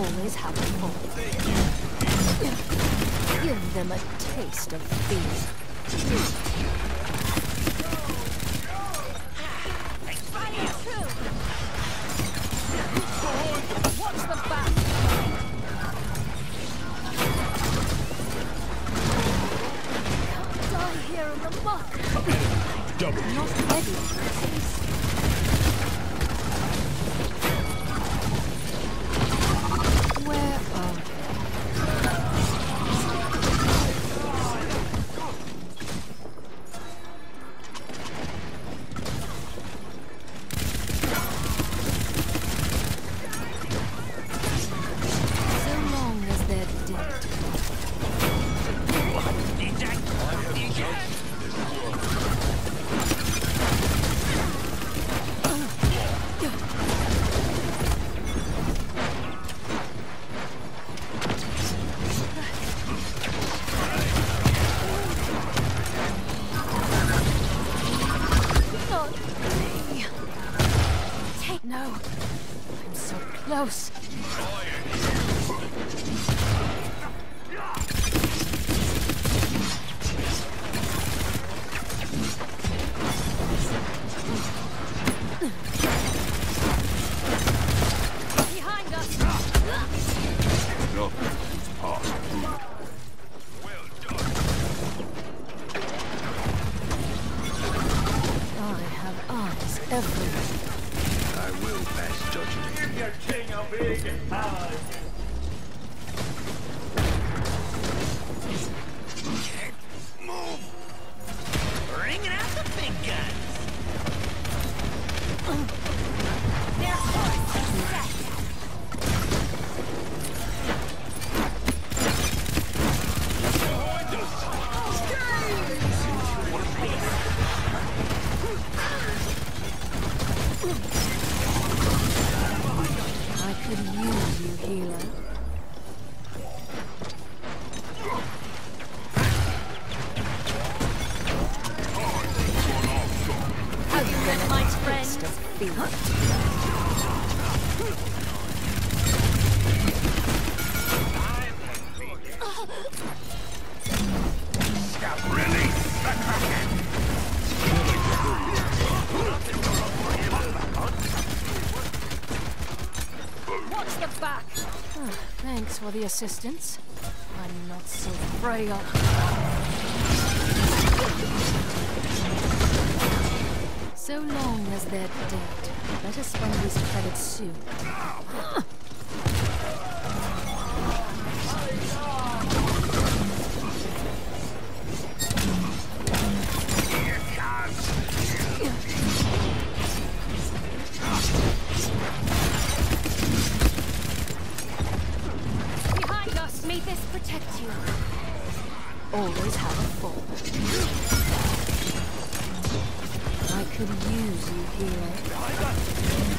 always have a fall. Give them a taste of fear. Watch the back! Can't die here in the muck! Double. Not ready for this. Where are they? So long as they're dead. Not me. No. I'm so close. Behind us. Nothing's past good. I have eyes everywhere. I will pass judgment. Give your king a big hug. Bringing out the big guns. Their horse is set. I could use you, healer. Have you met my friend? Taste of fear. Release the Kraken! Watch the back. Thanks for the assistance. I'm not so frail. So long as they're dead, let us spend these credits soon. Behind us. May this protect you. Always have a fall. I could use you, healer.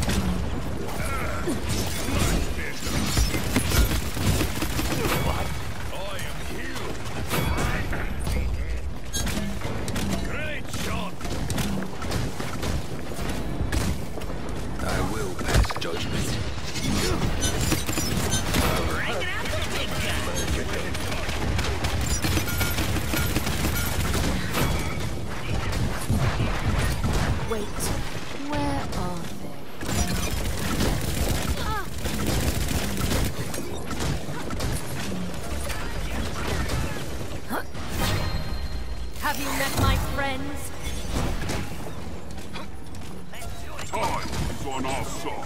I am healed. Great shot. I will pass judgment. Bringing out the big guns. Wait, where are they? Have you met my friends? Time is on our side.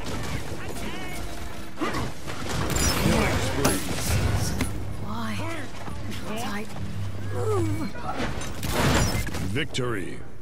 Why can't I move? Victory.